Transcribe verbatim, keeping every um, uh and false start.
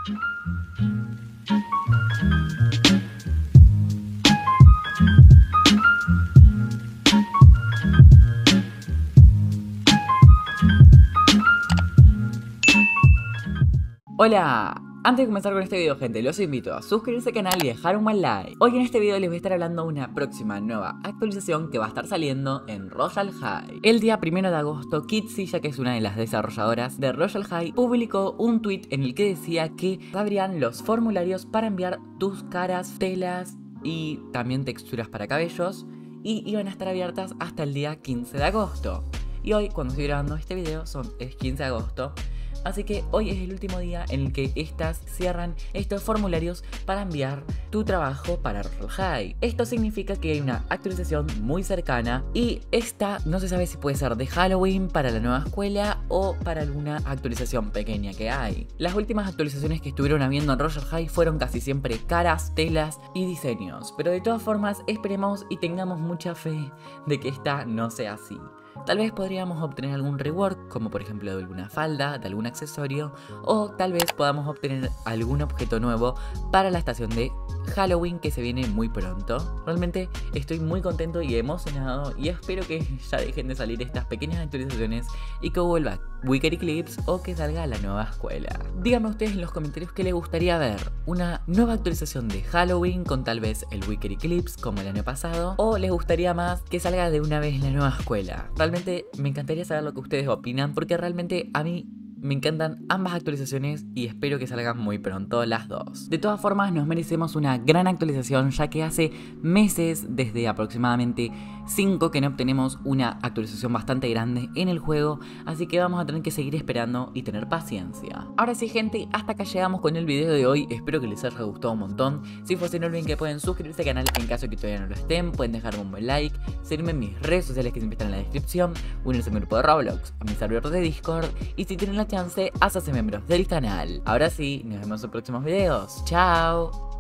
Hola, antes de comenzar con este video, gente, los invito a suscribirse al canal y dejar un buen like. Hoy en este video les voy a estar hablando de una próxima nueva actualización que va a estar saliendo en Royale High. El día primero de agosto, Kitsilla, que es una de las desarrolladoras de Royale High, publicó un tweet en el que decía que abrían los formularios para enviar tus caras, telas y también texturas para cabellos, y iban a estar abiertas hasta el día quince de agosto. Y hoy, cuando estoy grabando este video, son, es quince de agosto. Así que hoy es el último día en el que estas cierran estos formularios para enviar tu trabajo para Royale High. Esto significa que hay una actualización muy cercana y esta no se sabe si puede ser de Halloween para la nueva escuela o para alguna actualización pequeña que hay. Las últimas actualizaciones que estuvieron habiendo en Royale High fueron casi siempre caras, telas y diseños, pero de todas formas esperemos y tengamos mucha fe de que esta no sea así. Tal vez podríamos obtener algún reward, como por ejemplo de alguna falda, de algún accesorio, o tal vez podamos obtener algún objeto nuevo para la estación de Halloween que se viene muy pronto. Realmente estoy muy contento y emocionado y espero que ya dejen de salir estas pequeñas actualizaciones y que vuelva Wicked Eclipse o que salga la nueva escuela. Díganme ustedes en los comentarios qué les gustaría ver, una nueva actualización de Halloween con tal vez el Wicked Eclipse como el año pasado, o les gustaría más que salga de una vez la nueva escuela. Realmente me encantaría saber lo que ustedes opinan, porque realmente a mí me encantan ambas actualizaciones y espero que salgan muy pronto las dos. De todas formas, nos merecemos una gran actualización, ya que hace meses, desde aproximadamente cinco, que no obtenemos una actualización bastante grande en el juego, así que vamos a tener que seguir esperando y tener paciencia. Ahora sí, gente, hasta acá llegamos con el video de hoy. Espero que les haya gustado un montón. Si fue así, no olviden que pueden suscribirse al canal en caso de que todavía no lo estén, pueden dejarme un buen like, seguirme en mis redes sociales que siempre están en la descripción, unirse a mi grupo de Roblox, a mi servidor de Discord, y si tienen la chance, háganse miembros del canal. Ahora sí, nos vemos en próximos videos. ¡Chao!